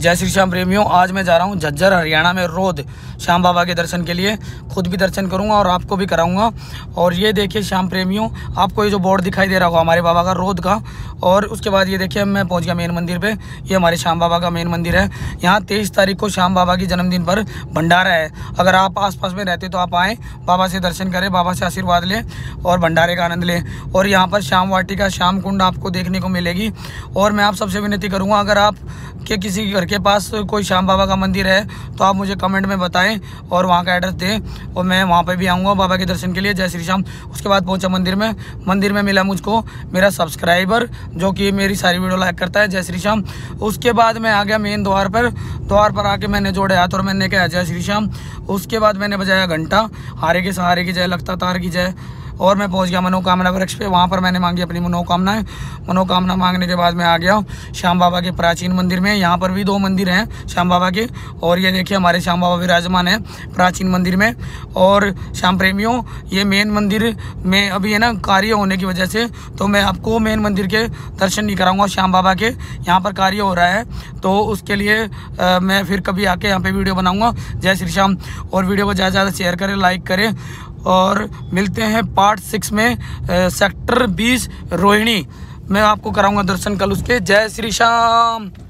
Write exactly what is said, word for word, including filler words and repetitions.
जय श्री श्याम प्रेमियों, आज मैं जा रहा हूँ झज्जर हरियाणा में रोध श्याम बाबा के दर्शन के लिए। खुद भी दर्शन करूँगा और आपको भी कराऊंगा। और ये देखिए श्याम प्रेमियों, आपको ये जो बोर्ड दिखाई दे रहा होगा हमारे बाबा का रोध का। और उसके बाद ये देखिए मैं पहुँच गया मेन मंदिर पे। ये हमारे श्याम बाबा का मेन मंदिर है। यहाँ तेईस तारीख को श्याम बाबा की जन्मदिन पर भंडारा है। अगर आप आसपास में रहते तो आप आएँ, बाबा से दर्शन करें, बाबा से आशीर्वाद लें और भंडारे का आनंद लें। और यहाँ पर श्याम वाटिका, श्याम कुंड आपको देखने को मिलेगी। और मैं आप सबसे विनती करूँगा, अगर आप के किसी घर के पास कोई श्याम बाबा का मंदिर है तो आप मुझे कमेंट में बताएं और वहाँ का एड्रेस दें और मैं वहाँ पे भी आऊँगा बाबा के दर्शन के लिए। जय श्री श्याम। उसके बाद पहुँचा मंदिर में। मंदिर में मिला मुझको मेरा सब्सक्राइबर जो कि मेरी सारी वीडियो लाइक करता है। जय श्री श्याम। उसके बाद मैं आ गया मेन द्वार पर। द्वार पर आके मैंने जोड़े हाथ और मैंने कहा जय श्री श्याम। उसके बाद मैंने बजाया घंटा, हारे के सहारे की जय, लगता तार की जय। और मैं पहुंच गया मनोकामना वृक्ष पे। वहाँ पर मैंने मांगी अपनी मनोकामनाएं। मनोकामना मांगने के बाद मैं आ गया श्याम बाबा के प्राचीन मंदिर में। यहाँ पर भी दो मंदिर हैं श्याम बाबा के। और ये देखिए हमारे श्याम बाबा विराजमान है प्राचीन मंदिर में। और श्याम प्रेमियों, ये मेन मंदिर में अभी है ना कार्य होने की वजह से तो मैं आपको मेन मंदिर के दर्शन नहीं कराऊंगा श्याम बाबा के। यहाँ पर कार्य हो रहा है तो उसके लिए आ, मैं फिर कभी आके यहाँ पे वीडियो बनाऊँगा। जय श्री श्याम। और वीडियो को ज़्यादा से ज़्यादा शेयर करें, लाइक करें। और मिलते हैं पार्ट सिक्स में, आ, सेक्टर बीस रोहिणी में आपको कराऊंगा दर्शन कल उसके। जय श्री श्याम।